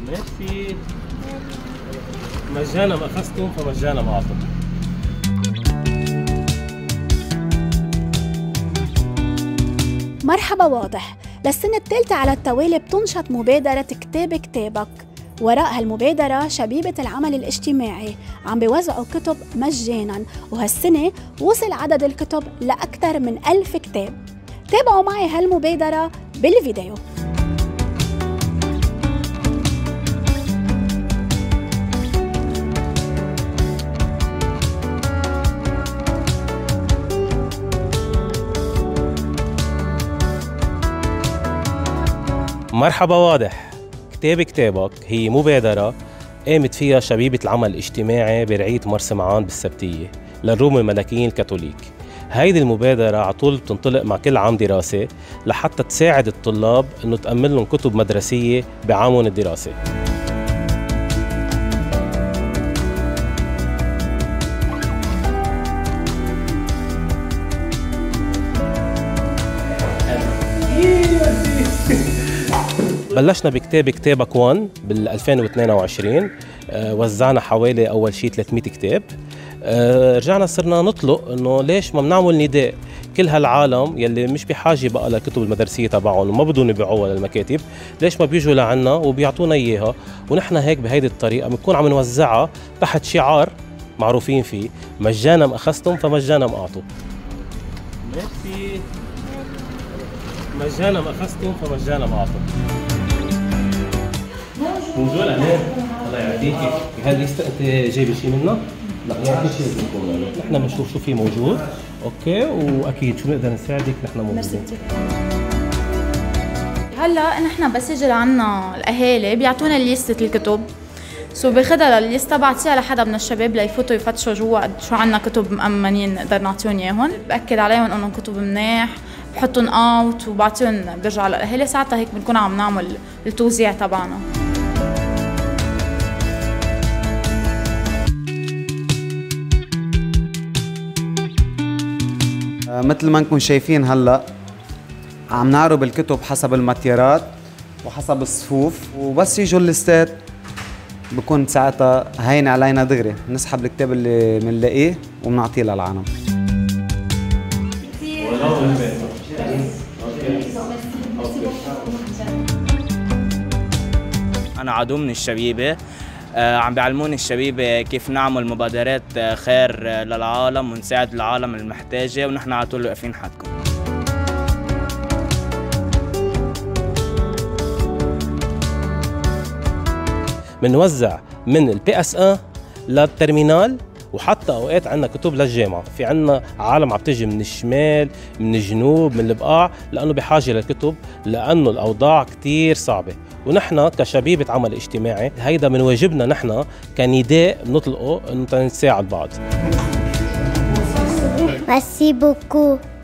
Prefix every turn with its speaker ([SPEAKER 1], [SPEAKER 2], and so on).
[SPEAKER 1] ماشي. مجانا أخذتم فمجانا أعطوا.
[SPEAKER 2] مرحبا واضح، للسنة الثالثة على التوالي بتنشط مبادرة كتاب كتابك. وراء هالمبادرة شبيبة العمل الاجتماعي عم بيوزعوا كتب مجاناً، وهالسنة وصل عدد الكتب لأكثر من 1000 كتاب. تابعوا معي هالمبادرة بالفيديو.
[SPEAKER 1] مرحبا واضح، كتاب كتابك هي مبادرة قامت فيها شبيبة العمل الاجتماعي برعاية مرسى معان بالسبتية للروم الملكيين الكاثوليك. هيدي المبادرة على طول بتنطلق مع كل عام دراسي لحتى تساعد الطلاب انه تأمن لهم كتب مدرسية بعامهم الدراسي. بلشنا بكتاب كتابك 1 بال 2022. وزعنا حوالي اول شيء 300 كتاب. رجعنا صرنا نطلق انه ليش ما بنعمل نداء كل هالعالم يلي مش بحاجه بقى للكتب المدرسيه تبعهم وما بدهم يبيعوها للمكاتب، ليش ما بيجوا لعنا وبيعطونا اياها، ونحن هيك بهيدي الطريقه بنكون عم نوزعها تحت شعار معروفين فيه: مجانا اخذتم فمجانا اعطوا. ماشي. مجانا اخذتم فمجانا اعطوا. بونجور اهلا، الله يعطيكي. هل انت جايبه شيء منه؟ لا كل شيء بدكم. نحن بنشوف شو في موجود، اوكي، واكيد شو نقدر نساعدك نحن موجودين.
[SPEAKER 3] هلا نحن بس يجي لعنا الاهالي بيعطونا ليستة الكتب، باخدها للليسته بعطيها لحدا من الشباب ليفوتوا يفتشوا جوا شو عنا كتب مأمنين نقدر نعطيهم اياهم، باكد عليهم انهم كتب منيح، بحطهم اوت وبعطيهم برجع للاهالي، ساعتها هيك بنكون عم نعمل التوزيع تبعنا.
[SPEAKER 4] مثل ما انكم شايفين هلا عم نعرض الكتب حسب الماتيرات وحسب الصفوف، وبس يجوا الليستات بكون ساعتها هين علينا دغري نسحب الكتاب اللي بنلاقيه وبنعطيه للعالم.
[SPEAKER 5] أنا عضو من الشبيبة، عم بيعلموني الشبيبة كيف نعمل مبادرات خير للعالم ونساعد العالم المحتاجة، ونحن على طول واقفين حدكم.
[SPEAKER 1] بنوزع من البي اس 1 للترمينال، وحتى اوقات عندنا كتب للجامعه. في عندنا عالم عم تجي من الشمال، من الجنوب، من البقاع، لانه بحاجه للكتب، لانه الاوضاع كثير صعبه. ونحن كشبيبه عمل اجتماعي هيدا من واجبنا نحن كنداء بنطلقه انه نساعد بعض.
[SPEAKER 6] Merci beaucoup.